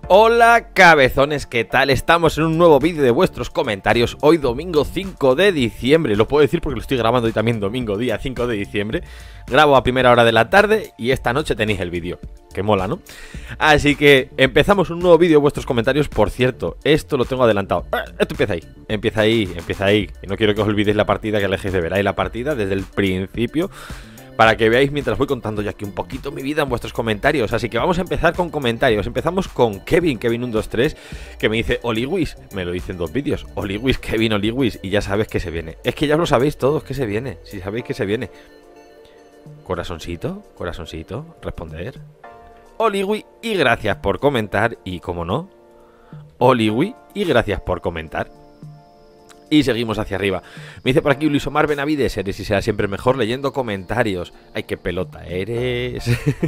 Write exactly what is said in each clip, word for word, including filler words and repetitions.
Hola cabezones, ¿qué tal? Estamos en un nuevo vídeo de vuestros comentarios. Hoy domingo cinco de diciembre. Lo puedo decir porque lo estoy grabando hoy también domingo, día cinco de diciembre. Grabo a primera hora de la tarde y esta noche tenéis el vídeo. Que mola, ¿no? Así que empezamos un nuevo vídeo de vuestros comentarios. Por cierto, esto lo tengo adelantado. Esto empieza ahí, empieza ahí, empieza ahí. Y no quiero que os olvidéis la partida, que dejéis de ver ahí la partida desde el principio, para que veáis mientras voy contando yo aquí un poquito mi vida en vuestros comentarios. Así que vamos a empezar con comentarios. Empezamos con Kevin, Kevin uno dos tres, que me dice Oliwis. Me lo dice en dos vídeos. Oliwis, Kevin, Oliwis. Y ya sabes que se viene. Es que ya lo sabéis todos que se viene. Si sabéis que se viene. Corazoncito, corazoncito, responder. Oliwi, y gracias por comentar. Y como no, Oliwi, y gracias por comentar. Y seguimos hacia arriba. Me dice por aquí Luis Omar Benavides: eres y será siempre mejor leyendo comentarios. Ay, qué pelota eres.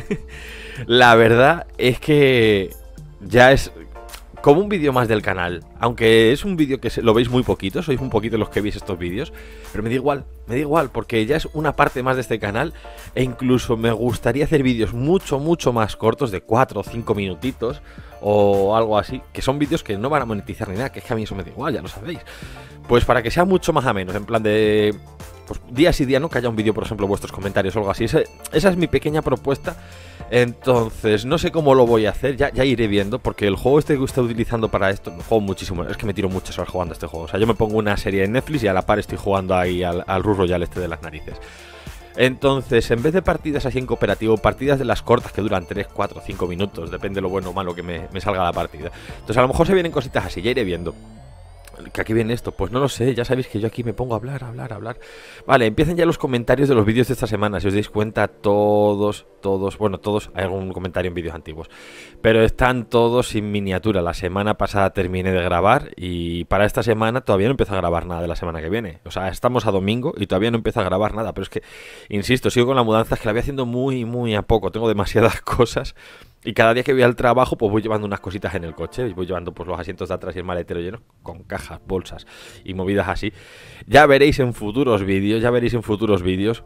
La verdad es que ya es como un vídeo más del canal. Aunque es un vídeo que lo veis muy poquito, sois un poquito los que veis estos vídeos, pero me da igual, me da igual, porque ya es una parte más de este canal. E incluso me gustaría hacer vídeos mucho, mucho más cortos, de cuatro o cinco minutitos o algo así, que son vídeos que no van a monetizar ni nada, que es que a mí eso me da igual, ya lo sabéis. Pues para que sea mucho más ameno, en plan de pues días y días, ¿no? Que haya un vídeo, por ejemplo, vuestros comentarios o algo así. Esa, esa es mi pequeña propuesta. Entonces, no sé cómo lo voy a hacer, ya, ya iré viendo, porque el juego este que estoy utilizando para esto, me juego muchísimo, es que me tiro muchas horas jugando a este juego. O sea, yo me pongo una serie en Netflix y a la par estoy jugando ahí al, al Ru Royale este de las narices. Entonces, en vez de partidas así en cooperativo, partidas de las cortas que duran tres, cuatro, cinco minutos, depende de lo bueno o malo que me, me salga la partida. Entonces, a lo mejor se vienen cositas así, ya iré viendo. ¿Que aquí viene esto? Pues no lo sé, ya sabéis que yo aquí me pongo a hablar, a hablar, a hablar. Vale, empiezan ya los comentarios de los vídeos de esta semana. Si os dais cuenta, todos, todos, bueno, todos, hay algún comentario en vídeos antiguos, pero están todos sin miniatura. La semana pasada terminé de grabar y para esta semana todavía no empiezo a grabar nada de la semana que viene. O sea, estamos a domingo y todavía no empiezo a grabar nada, pero es que, insisto, sigo con la mudanza, es que la voy haciendo muy, muy a poco. Tengo demasiadas cosas. Y cada día que voy al trabajo, pues voy llevando unas cositas en el coche. Voy llevando pues los asientos de atrás y el maletero lleno con cajas, bolsas y movidas así. Ya veréis en futuros vídeos, ya veréis en futuros vídeos.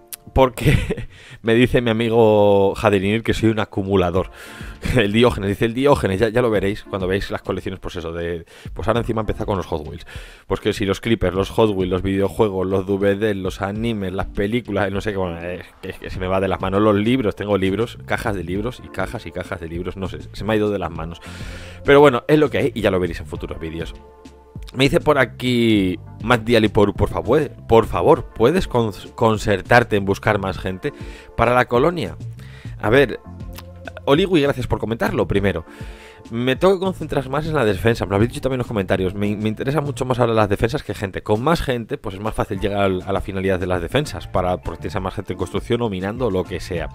Porque me dice mi amigo Jaderinir que soy un acumulador. El Diógenes, dice el Diógenes, ya, ya lo veréis cuando veáis las colecciones, pues eso, de pues ahora encima empieza con los Hot Wheels. Pues que si los clippers, los Hot Wheels, los videojuegos, los D V D, los animes, las películas, no sé qué, bueno, es que, es que se me va de las manos. Los libros, tengo libros, cajas de libros y cajas y cajas de libros, no sé, se me ha ido de las manos. Pero bueno, es lo que hay y ya lo veréis en futuros vídeos. Me dice por aquí Matt Diali, por, por favor, por favor, ¿puedes con, concertarte en buscar más gente para la colonia? A ver, Oliwi, gracias por comentarlo primero. Me tengo que concentrar más en la defensa, me lo habéis dicho también en los comentarios. Me, me interesa mucho más ahora las defensas que gente. Con más gente, pues es más fácil llegar al, a la finalidad de las defensas, para, porque tienes a más gente en construcción o minando o lo que sea.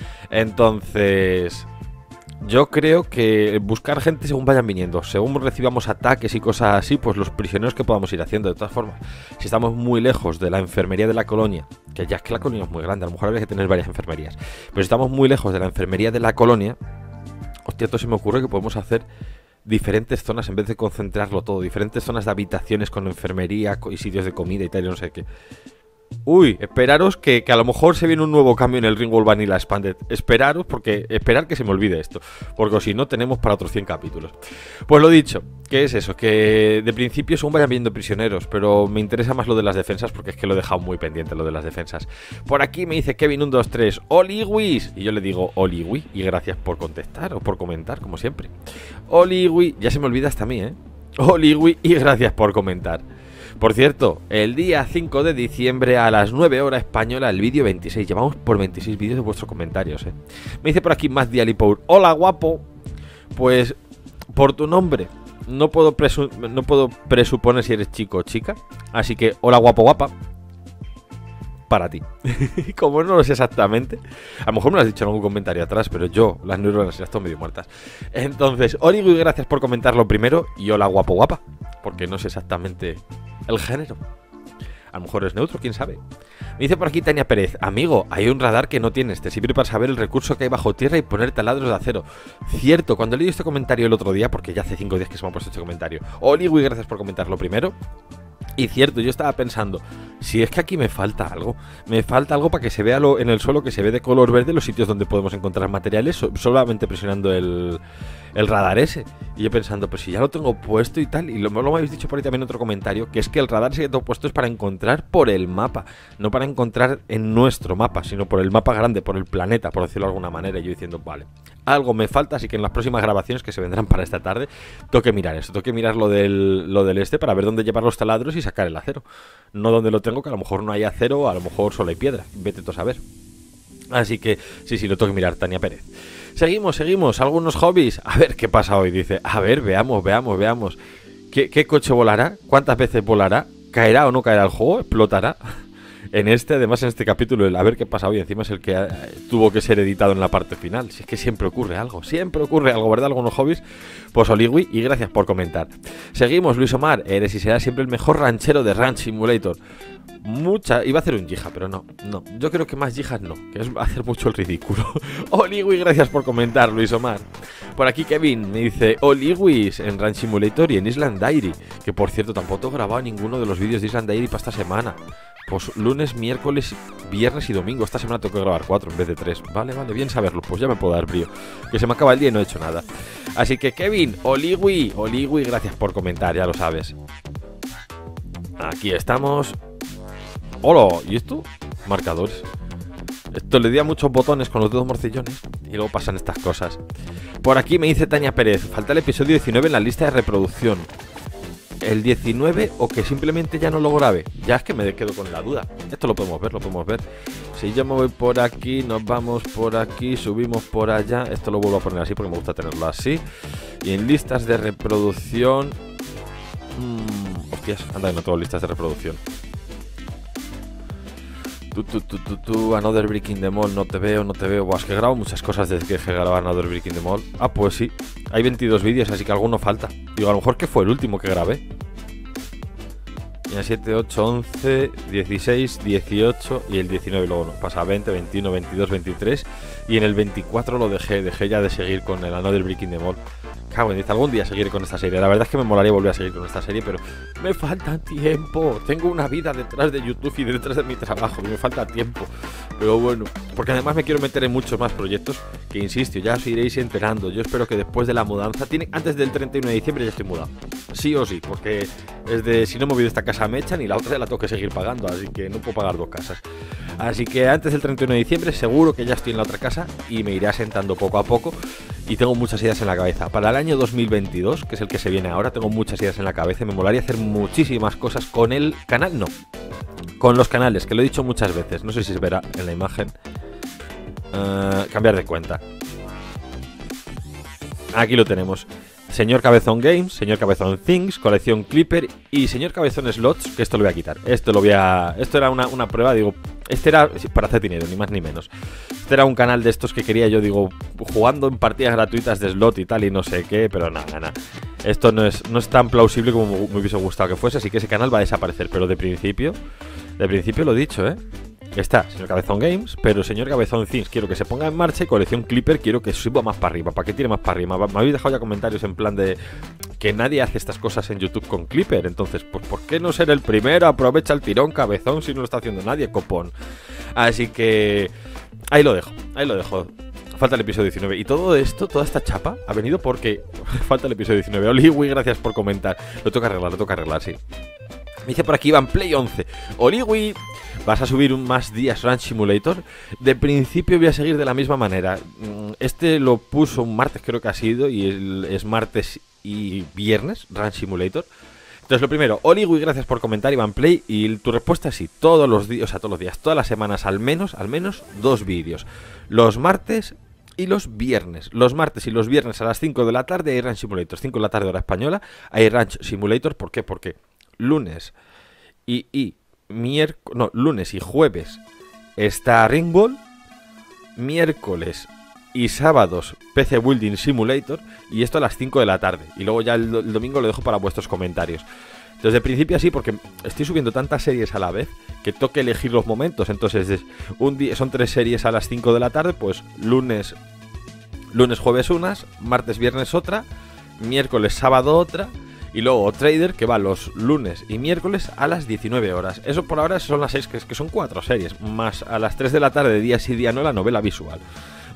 Entonces, yo creo que buscar gente según vayan viniendo, según recibamos ataques y cosas así, pues los prisioneros que podamos ir haciendo. De todas formas, si estamos muy lejos de la enfermería de la colonia, que ya es que la colonia es muy grande, a lo mejor habría que tener varias enfermerías, pero si estamos muy lejos de la enfermería de la colonia, hostia, esto se me ocurre que podemos hacer diferentes zonas en vez de concentrarlo todo, diferentes zonas de habitaciones con enfermería y sitios de comida y tal, y no sé qué. Uy, esperaros que, que a lo mejor se viene un nuevo cambio en el Ringworld Vanilla Expanded. Esperaros, porque esperar que se me olvide esto, porque si no tenemos para otros cien capítulos. Pues lo dicho, ¿qué es eso? Que de principio según vayan viendo prisioneros, pero me interesa más lo de las defensas, porque es que lo he dejado muy pendiente, lo de las defensas. Por aquí me dice Kevin uno dos tres, Oliwis, y yo le digo Oliwi, y gracias por contestar o por comentar, como siempre. Oliwi, ya se me olvida hasta a mí, ¿eh? Oliwi, y gracias por comentar. Por cierto, el día cinco de diciembre a las nueve horas española, el vídeo veintiséis. Llevamos por veintiséis vídeos de vuestros comentarios, ¿eh? Me dice por aquí Matt Dialipour: hola guapo. Pues por tu nombre no puedo, presu no puedo presuponer si eres chico o chica. Así que hola guapo guapa para ti. Como no lo sé exactamente, a lo mejor me lo has dicho en algún comentario atrás, pero yo, las neuronas ya están medio muertas. Entonces, Oligo, y gracias por comentarlo primero. Y hola guapo guapa, porque no sé exactamente el género. A lo mejor es neutro, quién sabe. Me dice por aquí Tania Pérez: amigo, hay un radar que no tienes, te sirve para saber el recurso que hay bajo tierra y poner taladros de acero. Cierto, cuando he leído este comentario el otro día, porque ya hace cinco días que se me ha puesto este comentario. Oligo, y gracias por comentarlo primero. Y cierto, yo estaba pensando, si es que aquí me falta algo, me falta algo para que se vea lo, en el suelo que se ve de color verde los sitios donde podemos encontrar materiales, solamente presionando el, el radar ese. Y yo pensando, pues si ya lo tengo puesto y tal. Y lo, lo me habéis dicho por ahí también en otro comentario, que es que el radar ese que tengo puesto es para encontrar por el mapa, no para encontrar en nuestro mapa, sino por el mapa grande, por el planeta, por decirlo de alguna manera. Y yo diciendo, vale, algo me falta, así que en las próximas grabaciones que se vendrán para esta tarde, tengo que mirar eso, tengo que mirar lo del, lo del este para ver dónde llevar los taladros y sacar el acero. No donde lo tengo, que a lo mejor no hay acero, a lo mejor solo hay piedra, vete tú a saber. Así que sí, sí, lo tengo que mirar, Tania Pérez. Seguimos, seguimos, algunos hobbies. A ver qué pasa hoy, dice. A ver, veamos, veamos, veamos. ¿Qué, qué coche volará? ¿Cuántas veces volará? ¿Caerá o no caerá el juego? ¿Explotará? En este, además en este capítulo, el a ver qué pasa hoy, encima es el que eh, tuvo que ser editado en la parte final. Si es que siempre ocurre algo, siempre ocurre algo, ¿verdad? Algunos hobbies. Pues Oligui, y gracias por comentar. Seguimos, Luis Omar, eres y serás siempre el mejor ranchero de Ranch Simulator. Mucha, iba a hacer un yija, pero no, no, yo creo que más yijas no, que es hacer mucho el ridículo. Oligui, gracias por comentar, Luis Omar. Por aquí Kevin me dice, Oligui en Ranch Simulator y en Island Diary, que por cierto tampoco he grabado ninguno de los vídeos de Island Diary para esta semana. Pues lunes, miércoles, viernes y domingo. Esta semana tengo que grabar cuatro en vez de tres. Vale, vale, bien saberlo, pues ya me puedo dar brío, que se me acaba el día y no he hecho nada. Así que Kevin, Oligui, Oligui, gracias por comentar, ya lo sabes. Aquí estamos. ¡Hola! ¿Y esto? Marcadores. Esto le di a muchos botones con los dedos morcillones y luego pasan estas cosas. Por aquí me dice Tania Pérez, falta el episodio diecinueve en la lista de reproducción. El diecinueve o que simplemente ya no lo grabe. Ya es que me quedo con la duda. Esto lo podemos ver, lo podemos ver. Si yo me voy por aquí, nos vamos por aquí, subimos por allá. Esto lo vuelvo a poner así porque me gusta tenerlo así. Y en listas de reproducción... Mmm, hostias, anda que no tengo listas de reproducción. Tú, tú, tú, tú, tú, Another Brick in the Mall, no te veo, no te veo. Buah, es que grabo muchas cosas desde que dejé de grabar Another Brick in the Mall. Ah, pues sí, hay veintidós vídeos, así que alguno falta. Digo, a lo mejor que fue el último que grabé. Mira, siete, ocho, once, dieciséis, dieciocho y el diecinueve. Luego no, pasa veinte, veintiuno, veintidós, veintitrés. Y en el veinticuatro lo dejé, dejé ya de seguir con el Another Brick in the Mall. Cago en diez, algún día seguiré con esta serie. La verdad es que me molaría volver a seguir con esta serie, pero me falta tiempo. Tengo una vida detrás de YouTube y detrás de mi trabajo y me falta tiempo. Pero bueno, porque además me quiero meter en muchos más proyectos que, insisto, ya os iréis enterando. Yo espero que después de la mudanza, tiene, antes del treinta y uno de diciembre ya estoy mudado. Sí o sí, porque es de, si no me voy de esta casa me echan y la otra ya la tengo que seguir pagando, así que no puedo pagar dos casas. Así que antes del treinta y uno de diciembre seguro que ya estoy en la otra casa y me iré asentando poco a poco. Y tengo muchas ideas en la cabeza. Para el año dos mil veintidós, que es el que se viene ahora, tengo muchas ideas en la cabeza y me molaría hacer muchísimas cosas con el canal. No, con los canales, que lo he dicho muchas veces. No sé si se verá en la imagen. Uh, cambiar de cuenta. Aquí lo tenemos. Señor Cabezón Games, Señor Cabezón Things, Colección Clipper y Señor Cabezón Slots, que esto lo voy a quitar. Esto lo voy a... Esto era una, una prueba, digo... Este era para hacer dinero, ni más ni menos. Este era un canal de estos que quería yo, digo, jugando en partidas gratuitas de slot y tal y no sé qué, pero nada, nada. Esto no es, no es tan plausible como me hubiese gustado que fuese, así que ese canal va a desaparecer. Pero de principio, de principio lo he dicho, ¿eh? Está Señor Cabezón Games, pero Señor Cabezón Things quiero que se ponga en marcha y Colección Clipper quiero que suba más para arriba, para que tire más para arriba. Me habéis dejado ya comentarios en plan de que nadie hace estas cosas en YouTube con Clipper, entonces, pues ¿por qué no ser el primero? Aprovecha el tirón, Cabezón, si no lo está haciendo nadie, copón. Así que ahí lo dejo, ahí lo dejo. Falta el episodio diecinueve. Y todo esto, toda esta chapa, ha venido porque falta el episodio diecinueve. Oligui, gracias por comentar. Lo toca arreglar, lo toca arreglar, sí. Me dice por aquí Iván Play once. Oligui, ¿vas a subir un más días Ranch Simulator? De principio voy a seguir de la misma manera. Este lo puso un martes, creo que ha sido, y el, es martes y viernes, Ranch Simulator. Entonces lo primero, Oligui, gracias por comentar, Iván Play. Y tu respuesta es sí, todos los días, o sea, todos los días, todas las semanas, al menos, al menos dos vídeos. Los martes y los viernes. Los martes y los viernes a las cinco de la tarde hay Ranch Simulator. cinco de la tarde hora española, hay Ranch Simulator. ¿Por qué? Porque lunes y, y miércoles, no, lunes y jueves está Ring Ball, miércoles y sábados P C Building Simulator, y esto a las cinco de la tarde, y luego ya el, el domingo lo dejo para vuestros comentarios. Entonces de principio así, porque estoy subiendo tantas series a la vez que tengo que elegir los momentos. Entonces un día, son tres series a las cinco de la tarde, pues lunes, lunes, jueves unas, martes, viernes otra, miércoles, sábado otra, y luego Trader, que va los lunes y miércoles a las diecinueve horas. Eso por ahora son las seis, que, que son cuatro series, más a las tres de la tarde, día sí, día no, la novela visual.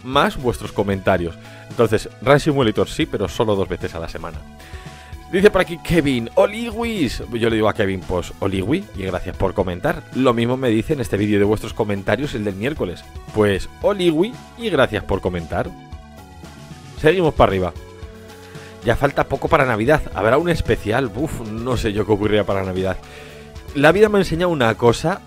más vuestros comentarios. Entonces, Run Simulator sí, pero solo dos veces a la semana. Dice por aquí Kevin, Oliwis. Yo le digo a Kevin, pues Oliwi, y gracias por comentar. Lo mismo me dice en este vídeo de vuestros comentarios, el del miércoles. Pues Oliwi, y gracias por comentar. Seguimos para arriba. Ya falta poco para Navidad. Habrá un especial. Uf, no sé yo qué ocurrirá para Navidad. La vida me ha enseñado una cosa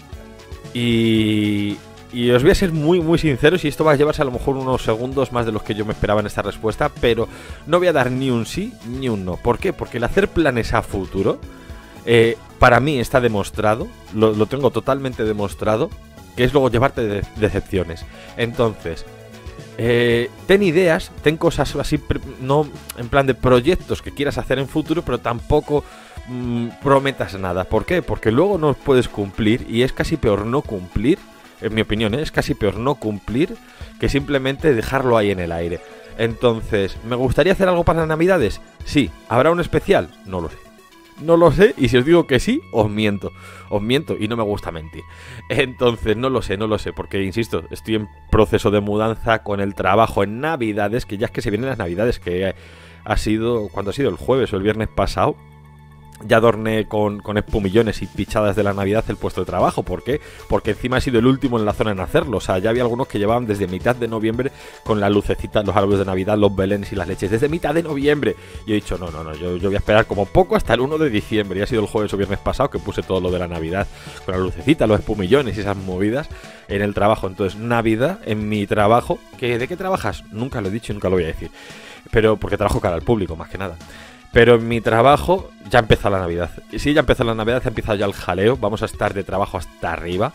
y... Y os voy a ser muy muy sinceros, y esto va a llevarse a lo mejor unos segundos más de los que yo me esperaba en esta respuesta, pero no voy a dar ni un sí ni un no. ¿Por qué? Porque el hacer planes a futuro, eh, para mí está demostrado, lo, lo tengo totalmente demostrado, que es luego llevarte de decepciones. Entonces, eh, ten ideas, ten cosas así, no en plan de proyectos que quieras hacer en futuro, pero tampoco mmm, prometas nada. ¿Por qué? Porque luego no puedes cumplir, y es casi peor no cumplir. En mi opinión, ¿eh? Es casi peor no cumplir que simplemente dejarlo ahí en el aire. Entonces, ¿me gustaría hacer algo para Navidades? Sí. ¿Habrá un especial? No lo sé. No lo sé, y si os digo que sí, os miento. Os miento, y no me gusta mentir. Entonces, no lo sé, no lo sé, porque, insisto, estoy en proceso de mudanza con el trabajo en Navidades, que ya es que se vienen las Navidades, que ha sido, cuando ha sido el jueves o el viernes pasado. Ya adorné con, con espumillones y pichadas de la Navidad el puesto de trabajo. ¿Por qué? Porque encima he sido el último en la zona en hacerlo. O sea, ya había algunos que llevaban desde mitad de noviembre con las lucecitas, los árboles de Navidad, los belenes y las leches. Desde mitad de noviembre. Y he dicho, no, no, no, yo, yo voy a esperar como poco hasta el uno de diciembre. Y ha sido el jueves o viernes pasado que puse todo lo de la Navidad con las lucecitas, los espumillones y esas movidas en el trabajo. Entonces, Navidad en mi trabajo. ¿Que, ¿De qué trabajas? Nunca lo he dicho y nunca lo voy a decir. Pero porque trabajo cara al público, más que nada. Pero en mi trabajo ya empezó la Navidad. Y sí, ya empezó la Navidad, ha empezado ya el jaleo. Vamos a estar de trabajo hasta arriba.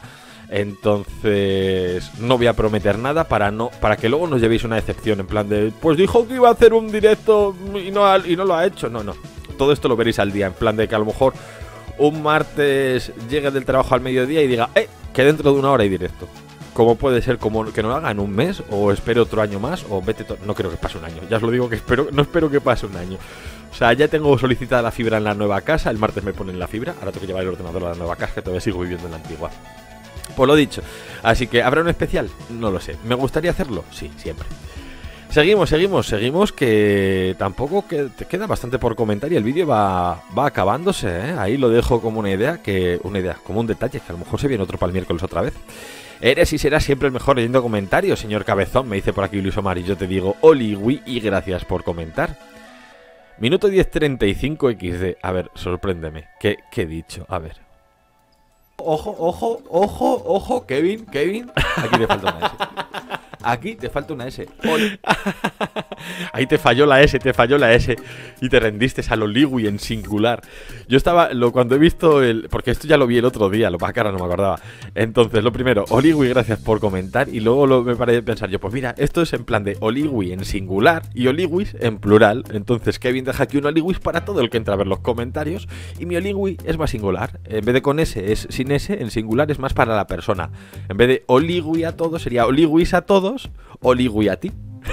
Entonces no voy a prometer nada para no para que luego nos llevéis una decepción. En plan de, pues dijo que iba a hacer un directo y no, ha, y no lo ha hecho. No, no. Todo esto lo veréis al día. En plan de que a lo mejor un martes llegue del trabajo al mediodía y diga, eh, que dentro de una hora hay directo. Como puede ser como que no lo haga en un mes, o espero otro año más, o vete... No creo que pase un año, ya os lo digo que espero, no espero que pase un año. O sea, ya tengo solicitada la fibra en la nueva casa, el martes me ponen la fibra, ahora tengo que llevar el ordenador a la nueva casa, que todavía sigo viviendo en la antigua. Pues lo dicho, así que ¿habrá un especial? No lo sé. ¿Me gustaría hacerlo? Sí, siempre. Seguimos, seguimos, seguimos, que tampoco que te queda bastante por comentar y el vídeo va, va acabándose, ¿eh? Ahí lo dejo como una idea, que una idea, como un detalle, que a lo mejor se viene otro para el miércoles otra vez. Eres y serás siempre el mejor leyendo comentarios, señor Cabezón, me dice por aquí Luis Omar, y yo te digo Oliwi y gracias por comentar. Minuto diez treinta y cinco equis de, a ver, sorpréndeme, ¿qué, qué he dicho? A ver. Ojo, ojo, ojo, ojo, Kevin, Kevin, aquí te falta una S. Aquí te falta una S. Oli. Ahí te falló la S, te falló la S y te rendiste al Oliwi en singular. Yo estaba, lo, cuando he visto el... Porque esto ya lo vi el otro día, lo para cara no me acordaba. Entonces, lo primero, Oliwi, gracias por comentar. Y luego lo, me paré de pensar yo, pues mira, esto es en plan de Oliwi en singular y Oliwis en plural. Entonces, Kevin deja aquí un Oliwis para todo el que entra a ver los comentarios. Y mi Oliwi es más singular. En vez de con S, es sin S, en singular es más para la persona. En vez de Oliwi a todos, sería Oliwis a todos. Oliwi a ti.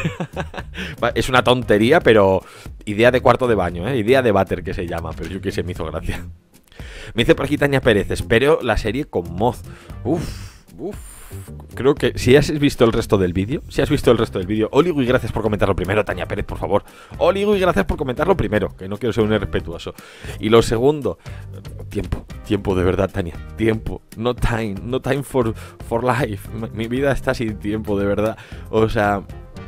Es una tontería, pero idea de cuarto de baño, ¿eh? Idea de váter que se llama, pero yo que sé, me hizo gracia. Me dice por aquí Tania Pérez, espero la serie con Moz. Uf, uf. Creo que si has visto el resto del vídeo, si has visto el resto del vídeo, Oliwi, gracias por comentarlo primero, Tania Pérez, por favor. Oliwi, gracias por comentarlo primero, que no quiero ser un irrespetuoso. Y lo segundo, tiempo, tiempo de verdad, Tania, tiempo, no time, no time for, for life. Mi vida está sin tiempo, de verdad. O sea,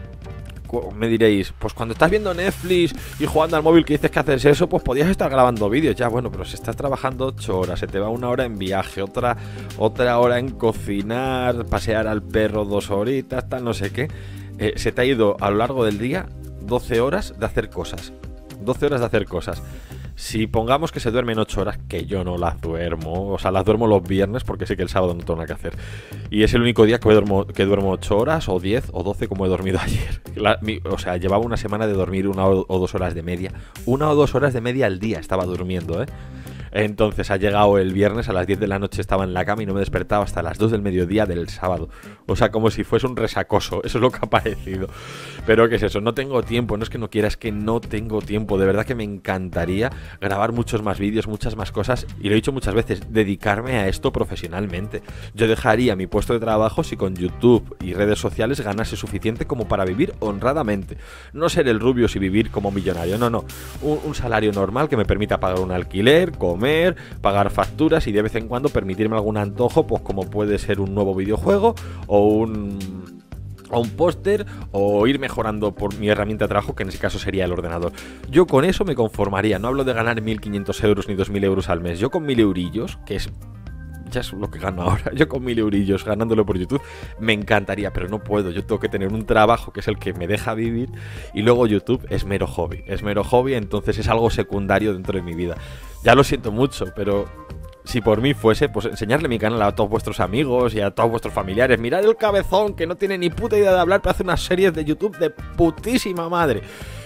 me diréis, pues cuando estás viendo Netflix y jugando al móvil que dices que haces eso, pues podías estar grabando vídeos. Ya, bueno, pero si estás trabajando ocho horas, se te va una hora en viaje, otra, otra hora en cocinar, pasear al perro dos horitas, tal, no sé qué. Eh, se te ha ido a lo largo del día doce horas de hacer cosas. doce horas de hacer cosas. Si pongamos que se duermen ocho horas, que yo no las duermo, o sea, las duermo los viernes porque sé que el sábado no tengo nada que hacer. Y es el único día que duermo, que duermo ocho horas, o diez, o doce, como he dormido ayer. La, mi, o sea, llevaba una semana de dormir una o, o dos horas de media. Una o dos horas de media al día estaba durmiendo, ¿eh? Entonces ha llegado el viernes, a las diez de la noche estaba en la cama y no me despertaba hasta las dos del mediodía del sábado. O sea, como si fuese un resacoso, eso es lo que ha parecido. Pero ¿qué es eso? No tengo tiempo, no es que no quiera, es que no tengo tiempo. De verdad que me encantaría grabar muchos más vídeos, muchas más cosas, y lo he dicho muchas veces, dedicarme a esto profesionalmente. Yo dejaría mi puesto de trabajo si con YouTube y redes sociales ganase suficiente como para vivir honradamente. No ser el Rubius y vivir como millonario, no, no. Un, un salario normal que me permita pagar un alquiler, comer, pagar facturas y de vez en cuando permitirme algún antojo, pues como puede ser un nuevo videojuego o un... o un póster, o ir mejorando por mi herramienta de trabajo, que en ese caso sería el ordenador. Yo con eso me conformaría. No hablo de ganar mil quinientos euros ni dos mil euros al mes. Yo con mil eurillos, que es... ya es lo que gano ahora, yo con mil eurillos ganándolo por YouTube, me encantaría, pero no puedo. Yo tengo que tener un trabajo que es el que me deja vivir, y luego YouTube es mero hobby. Es mero hobby, entonces es algo secundario dentro de mi vida. Ya lo siento mucho, pero... si por mí fuese, pues enseñarle mi canal a todos vuestros amigos y a todos vuestros familiares. Mirad el cabezón, que no tiene ni puta idea de hablar, pero hace unas series de YouTube de putísima madre.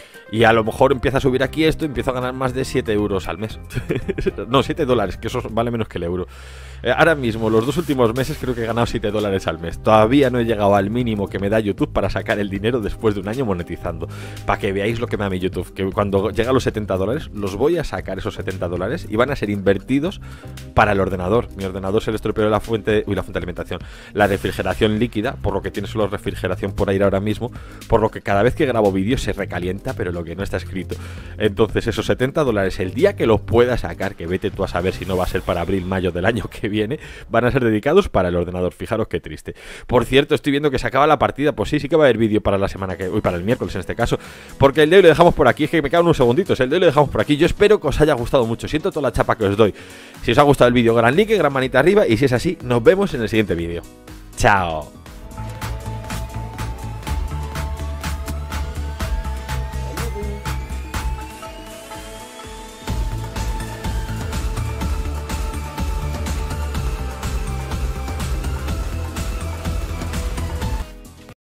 Y a lo mejor empieza a subir aquí esto y empiezo a ganar más de siete euros al mes. No, siete dólares, que eso vale menos que el euro. Eh, ahora mismo, los dos últimos meses creo que he ganado siete dólares al mes. Todavía no he llegado al mínimo que me da YouTube para sacar el dinero después de un año monetizando. Para que veáis lo que me da mi YouTube. Que cuando llega a los setenta dólares, los voy a sacar esos setenta dólares y van a ser invertidos para el ordenador. Mi ordenador se le estropeó la fuente... Uy, la fuente de alimentación. La refrigeración líquida, por lo que tiene solo refrigeración por aire ahora mismo. Por lo que cada vez que grabo vídeos se recalienta, pero lo que no está escrito. Entonces esos setenta dólares, el día que los pueda sacar, que vete tú a saber si no va a ser para abril, mayo del año que viene, van a ser dedicados para el ordenador. Fijaros qué triste. Por cierto, estoy viendo que se acaba la partida. Pues sí, sí que va a haber vídeo para la semana que... Uy, para el miércoles en este caso. Porque el de hoy lo dejamos por aquí. Es que me quedan unos segunditos. El de hoy lo dejamos por aquí. Yo espero que os haya gustado mucho. Siento toda la chapa que os doy. Si os ha gustado el vídeo, gran like, gran manita arriba. Y si es así, nos vemos en el siguiente vídeo. Chao.